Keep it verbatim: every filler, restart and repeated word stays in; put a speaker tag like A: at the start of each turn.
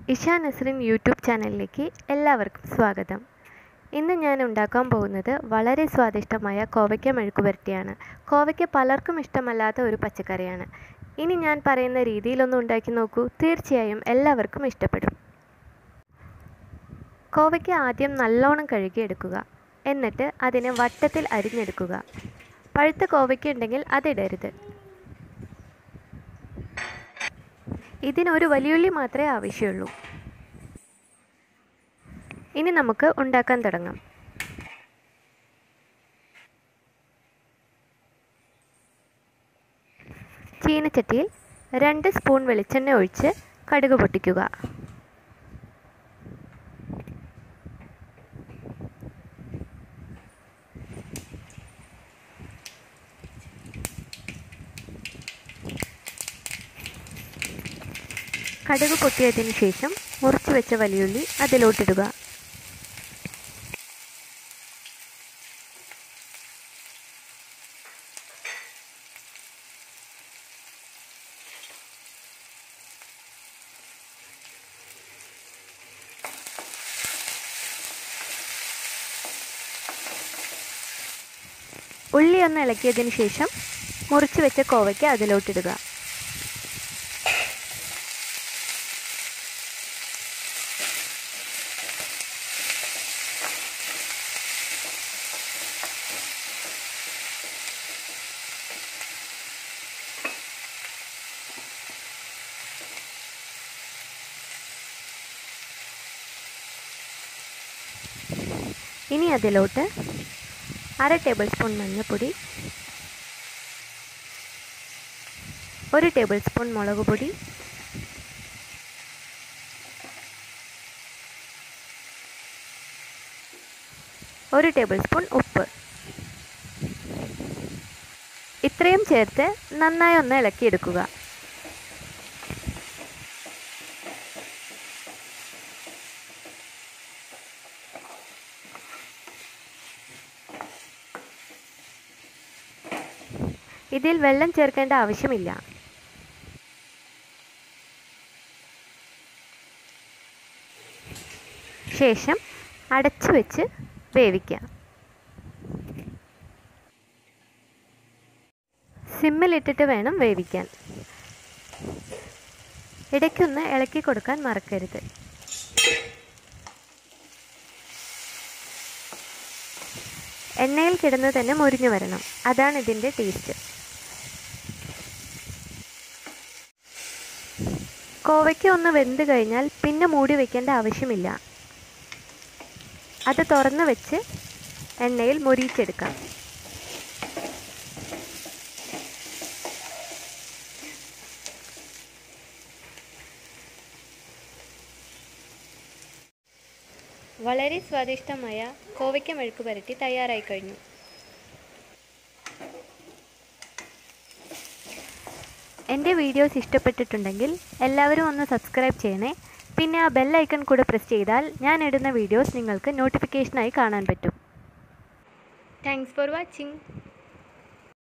A: Isha Nasrin YouTube ചാനലിലേക്ക് എല്ലാവർക്കും സ്വാഗതം. ഇന്ന് ഞാൻ ഉണ്ടാക്കാൻ പോകുന്നത് വളരെ സ്വാദിഷ്ടമായ കോവയ്ക്ക മെഴുക്കുപുരട്ടിയാണ്. കോവയ്ക്ക പലർക്കും ഇഷ്ടമല്ലാത്ത ഒരു പച്ചക്കറിയാണ്. ഇനി ഞാൻ പറയുന്ന രീതിയിലൊന്ന് ഉണ്ടാക്കി നോക്കൂ, തീർച്ചയായും എല്ലാവർക്കും ഇഷ്ടപ്പെടും. കോവയ്ക്ക ആദ്യം നല്ലോണം കഴുകിയെടുക്കുക. എന്നിട്ട് അതിനെ വട്ടത്തിൽ അരിഞ്ഞെടുക്കുക. പഴുത്ത കോവയ്ക്ക ഉണ്ടെങ്കിൽ അതിടരുത്. ഇതിനൊരു വലിയുള്ളി മാത്രമേ ആവശ്യമുള്ളൂ. ഇനി നമുക്ക് ഉണ്ടാക്കാൻ തുടങ്ങാം. ചീനച്ചട്ടിയിൽ രണ്ട് സ്പൂൺ വെളിച്ചെണ്ണ ഒഴിച്ച് കടുക് പൊട്ടിക്കുക. കടുക് പൊട്ടിയതിന് ശേഷം മുറിച്ച് വെച്ച വലിയുള്ളി അതിലോട്ടിടുക. ഉള്ളി ഒന്ന് ഇളക്കിയതിന് ശേഷം മുറിച്ച് വെച്ച കോവയ്ക്ക അതിലോട്ടിടുക. ഇനി അതിലോട്ട് അര ടേബിൾ സ്പൂൺ മഞ്ഞൾപ്പൊടി, ഒരു ടേബിൾ സ്പൂൺ മുളക് പൊടി, ഒരു ടേബിൾ സ്പൂൺ ഉപ്പ് ഇത്രയും ചേർത്ത് നന്നായി ഒന്ന് ഇളക്കിയെടുക്കുക. ഇതിൽ വെള്ളം ചേർക്കേണ്ട ആവശ്യമില്ല. ശേഷം അടച്ചു വെച്ച് വേവിക്കുക. സിമ്മിലിട്ടിട്ട് വേണം വേവിക്കാൻ. ഇടയ്ക്കൊന്ന് ഇളക്കി കൊടുക്കാൻ മറക്കരുത്. എണ്ണയിൽ കിടന്ന് തന്നെ മുരിഞ്ഞു വരണം, അതാണ് ഇതിൻ്റെ ടേസ്റ്റ്. കോവയ്ക്ക ഒന്ന് വെന്ത് കഴിഞ്ഞാൽ പിന്നെ മൂടി വയ്ക്കേണ്ട ആവശ്യമില്ല. അത് തുറന്ന് വെച്ച് എണ്ണയിൽ മൊരിയിച്ചെടുക്കാം. വളരെ സ്വാദിഷ്ടമായ കോവയ്ക്ക മെഴുക്കുപുരട്ടി തയ്യാറായി കഴിഞ്ഞു. എൻ്റെ വീഡിയോസ് ഇഷ്ടപ്പെട്ടിട്ടുണ്ടെങ്കിൽ എല്ലാവരും ഒന്ന് സബ്സ്ക്രൈബ് ചെയ്യണേ. പിന്നെ ആ ബെൽ ഐക്കൺ കൂടെ പ്രസ് ചെയ്താൽ ഞാൻ ഇടുന്ന വീഡിയോസ് നിങ്ങൾക്ക് നോട്ടിഫിക്കേഷനായി കാണാൻ പറ്റും. Thanks for watching.